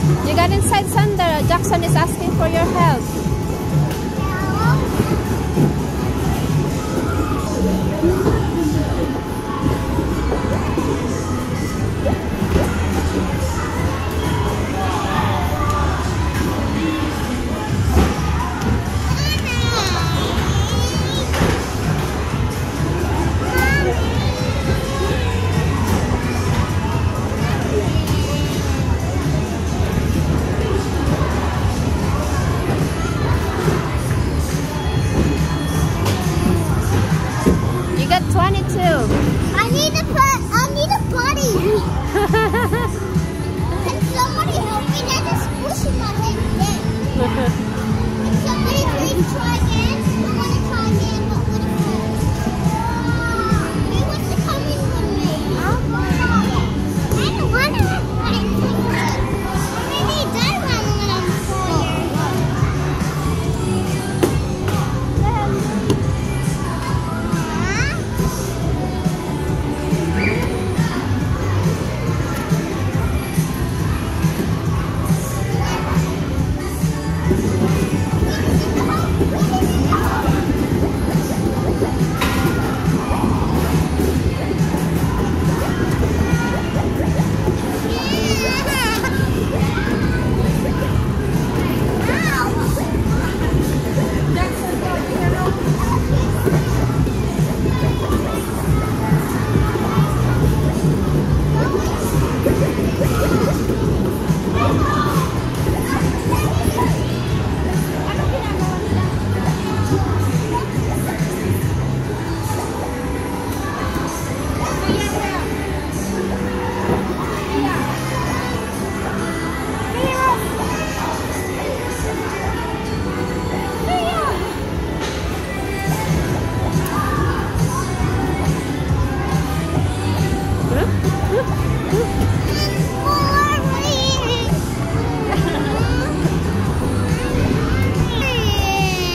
You got inside, Zander. Jaxon is asking for your help. You got 22. I need a buddy. Can somebody help me? That's just pushing my head again. Can somebody please try again? I want to try again, but with a friend. Who wants to come in with me? I don't want to. I really don't want when I'm 4 years old.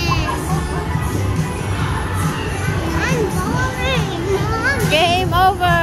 Game over.